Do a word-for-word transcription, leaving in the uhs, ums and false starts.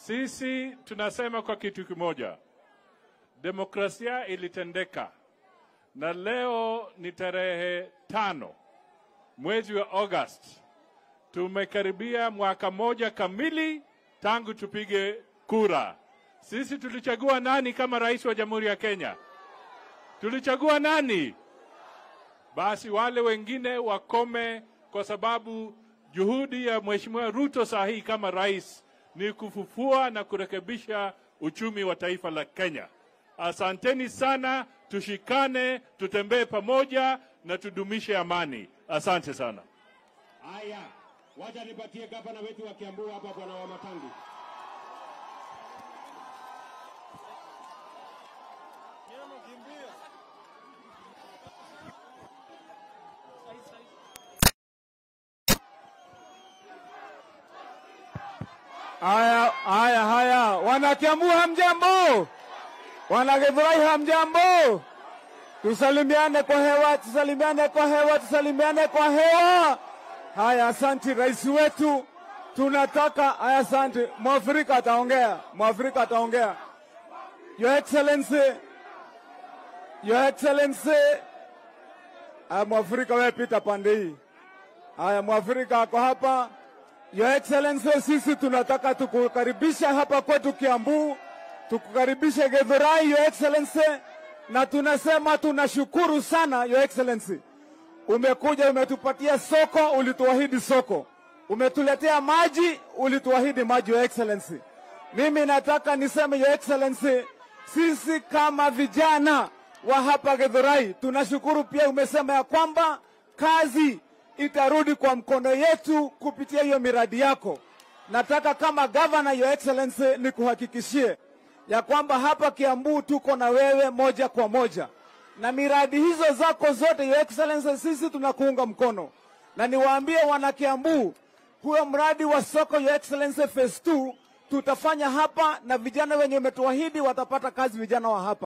Sisi tunasema kwa kitu kimoja. Demokrasia ilitendeka. Na leo ni tarehe tano mwezi wa August. Tumekaribia mwaka moja kamili tangu tupige kura. Sisi tulichagua nani kama rais wa Jamhuri ya Kenya? Tulichagua nani? Basi wale wengine wakome, kwa sababu juhudi ya Mheshimiwa Ruto sahihi kama rais ni kufufua na kurekebisha uchumi wa taifa la Kenya. Asanteni sana, tushikane, tutembee pamoja na tudumishe amani. Asante sana. Haya, wacha nipatie gavana wetu wa Kiambu hapa, Bwana wa Matangi. Haya, haya, haya. Wana Kiambu hamjambo? Wana Githurai hamjambo? Tusalimiane kwa hewa, tusalimiane kwa hewa, tusalimiane kwa hewa. Haya, asante rais wetu. Tunataka, haya asante. Mwafrika ataongea, Mwafrika ataongea. Your Excellency, Your Excellency. Haya, Mwafrika wewe pita pande hii. Haya, Mwafrika ako hapa. Your Excellency, sisi tunataka tukukaribisha hapa kwetu Kiambu, tukukaribishe Githurai, Your Excellency, na tunasema tunashukuru sana Your Excellency. Umekuja, umetupatia soko, ulituahidi soko. Umetuletea maji, ulituahidi maji, Your Excellency. Mimi nataka niseme Your Excellency, sisi kama vijana wa hapa Githurai tunashukuru pia. Umesema ya kwamba kazi itarudi kwa mkono yetu kupitia hiyo miradi yako. Nataka kama governor, Your Excellency, nikuhakikishie ya kwamba hapa Kiambu tuko na wewe moja kwa moja. Na miradi hizo zako zote, Your Excellency, sisi tunakuunga mkono. Na niwaambie wana Kiambu, huo mradi wa soko, Your Excellency, phase two tutafanya hapa, na vijana wenye umetuahidi watapata kazi, vijana wa hapa.